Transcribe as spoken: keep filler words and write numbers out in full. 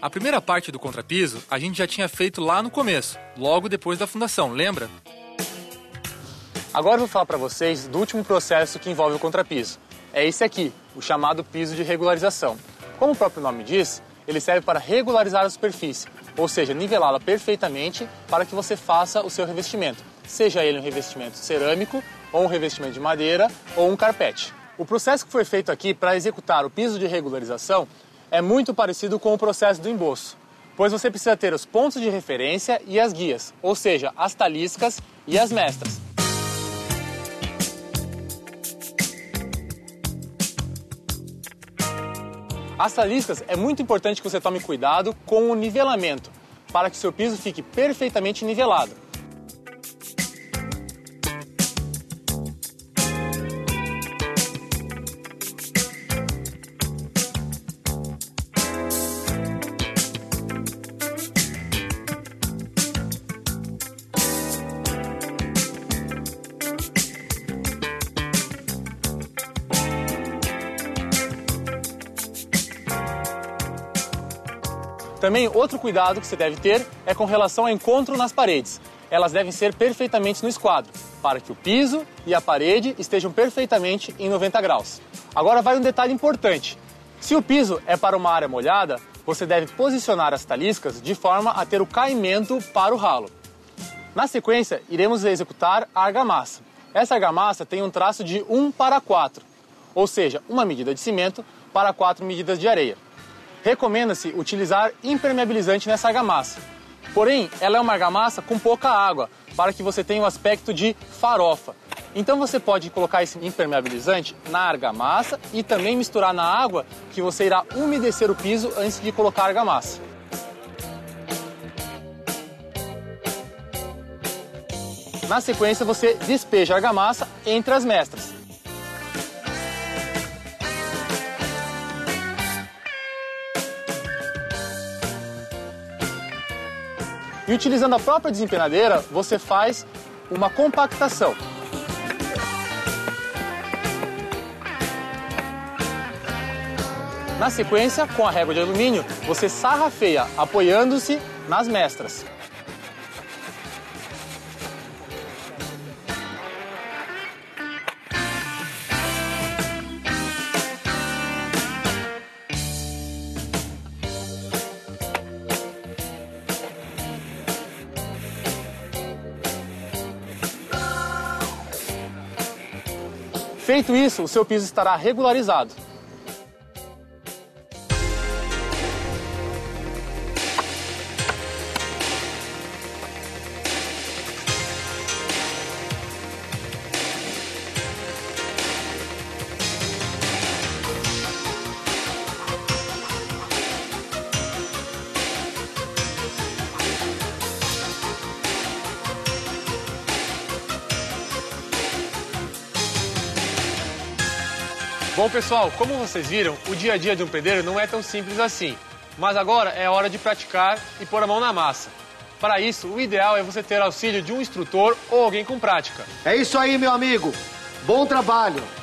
A primeira parte do contrapiso a gente já tinha feito lá no começo, logo depois da fundação, lembra? Agora eu vou falar para vocês do último processo que envolve o contrapiso. É esse aqui, o chamado piso de regularização. Como o próprio nome diz, ele serve para regularizar a superfície, ou seja, nivelá-la perfeitamente para que você faça o seu revestimento, seja ele um revestimento cerâmico, ou um revestimento de madeira, ou um carpete. O processo que foi feito aqui para executar o piso de regularização é muito parecido com o processo do emboço, pois você precisa ter os pontos de referência e as guias, ou seja, as taliscas e as mestras. As taliscas é muito importante que você tome cuidado com o nivelamento, para que seu piso fique perfeitamente nivelado. Também outro cuidado que você deve ter é com relação ao encontro nas paredes. Elas devem ser perfeitamente no esquadro, para que o piso e a parede estejam perfeitamente em noventa graus. Agora vai um detalhe importante. Se o piso é para uma área molhada, você deve posicionar as taliscas de forma a ter o caimento para o ralo. Na sequência, iremos executar a argamassa. Essa argamassa tem um traço de um para quatro, ou seja, uma medida de cimento para quatro medidas de areia. Recomenda-se utilizar impermeabilizante nessa argamassa. Porém, ela é uma argamassa com pouca água, para que você tenha o aspecto de farofa. Então você pode colocar esse impermeabilizante na argamassa e também misturar na água, que você irá umedecer o piso antes de colocar a argamassa. Na sequência, você despeja a argamassa entre as mestras. E utilizando a própria desempenadeira, você faz uma compactação. Na sequência, com a régua de alumínio, você sarrafeia, apoiando-se nas mestras. Feito isso, o seu piso estará regularizado. Bom, pessoal, como vocês viram, o dia a dia de um pedreiro não é tão simples assim. Mas agora é hora de praticar e pôr a mão na massa. Para isso, o ideal é você ter auxílio de um instrutor ou alguém com prática. É isso aí, meu amigo. Bom trabalho.